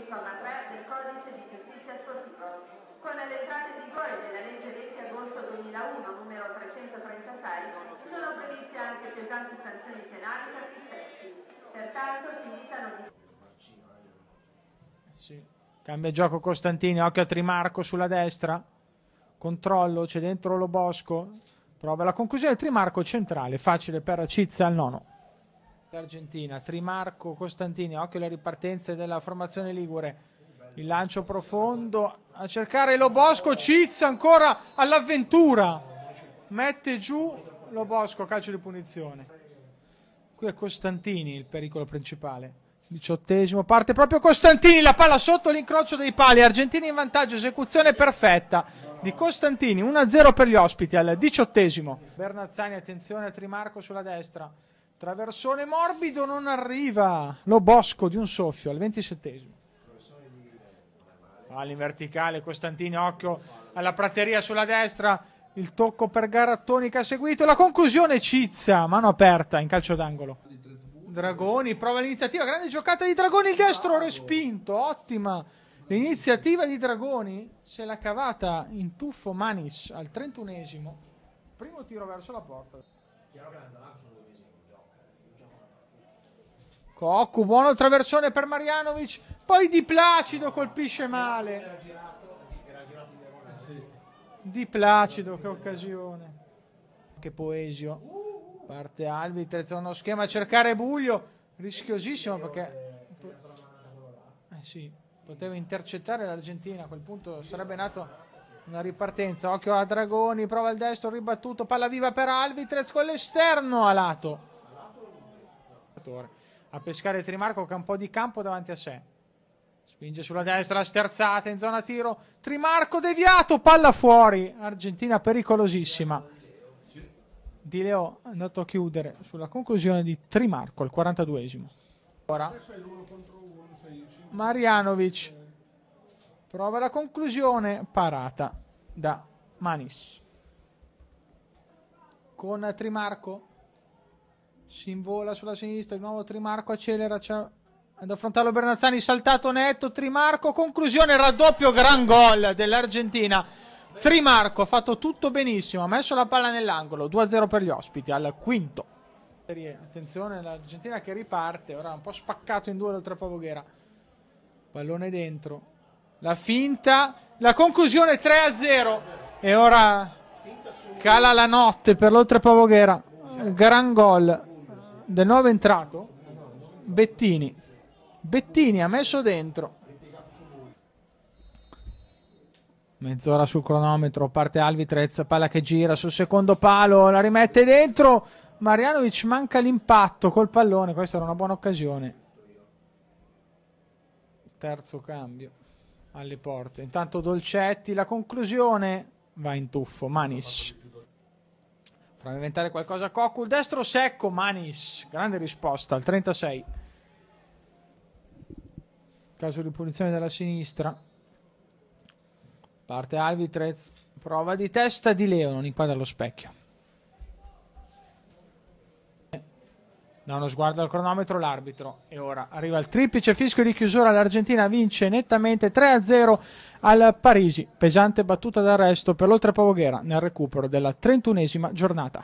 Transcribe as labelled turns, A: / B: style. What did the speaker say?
A: comma 3 del Codice di Giustizia Sportiva. Con l'entrata in vigore della legge 20 agosto 2001 numero 336 sono previste anche pesanti sanzioni penali per gli stessi. Pertanto si invitano
B: sì. Cambia gioco Costantini, occhio a Trimarco sulla destra, controllo, c'è dentro Lo Bosco, prova la conclusione, Trimarco centrale, facile per Cizza al nono. L'Argentina, Trimarco, Costantini, occhio alle ripartenze della formazione ligure, il lancio profondo a cercare Lo Bosco, Cizza ancora all'avventura, mette giù Lo Bosco, calcio di punizione. Qui è Costantini il pericolo principale. 18esimo, parte proprio Costantini, la palla sotto l'incrocio dei pali, Argentina in vantaggio, esecuzione perfetta di Costantini, 1-0 per gli ospiti al 18esimo. Bernazzani, attenzione a Trimarco sulla destra, traversone morbido, non arriva Lo Bosco di un soffio al 27esimo. Palla in verticale, Costantini, occhio alla prateria sulla destra, il tocco per Garattoni che ha seguito, la conclusione Cizza, mano aperta in calcio d'angolo. Dragoni, prova l'iniziativa, grande giocata di Dragoni, il destro respinto, ottima l'iniziativa di Dragoni, se l'ha cavata in tuffo Manis al 31esimo, primo tiro verso la porta. Coccu, buono traversone per Marjanovic, poi Di Placido colpisce male. Di Placido, che occasione. Che Poesio. Parte Alvi, uno schema a cercare Buglio, rischiosissimo perché sì, poteva intercettare l'Argentina, a quel punto sarebbe nato una ripartenza. Occhio a Dragoni, prova il destro, ribattuto, palla viva per Alvitrez con l'esterno a lato. A pescare Trimarco che ha un po' di campo davanti a sé. Spinge sulla destra, sterzata in zona tiro. Trimarco deviato, palla fuori. Argentina pericolosissima. Di Leo è andato a chiudere sulla conclusione di Trimarco al 42esimo. Ora Marjanovic prova la conclusione, parata da Manis. Con Trimarco si invola sulla sinistra, di nuovo Trimarco accelera, ad affrontarlo Bernazzani, saltato netto, Trimarco, conclusione, raddoppio, gran gol dell'Argentina. Trimarco ha fatto tutto benissimo, ha messo la palla nell'angolo, 2-0 per gli ospiti al quinto. Attenzione, l'Argentina che riparte, ora un po' spaccato in due l'Oltrepò Voghera. Pallone dentro, la finta, la conclusione 3-0 e ora cala la notte per l'Oltrepò Voghera. Gran gol del nuovo entrato Bettini. Bettini ha messo dentro. Mezz'ora sul cronometro, parte Alvitrez, palla che gira sul secondo palo, la rimette dentro. Marjanovic manca l'impatto col pallone, questa era una buona occasione. Terzo cambio alle porte. Intanto Dolcetti, la conclusione va in tuffo. Manis prova a inventare qualcosa. Coccu, il destro secco. Manis, grande risposta al 36. Caso di punizione della sinistra. Parte Alvitrez, prova di testa di Leo, non inquadra lo specchio. Da uno sguardo al cronometro l'arbitro e ora arriva il triplice fischio di chiusura, l'Argentina vince nettamente 3-0 al Parisi, pesante battuta d'arresto per l'Oltrepò Voghera nel recupero della 31esima giornata.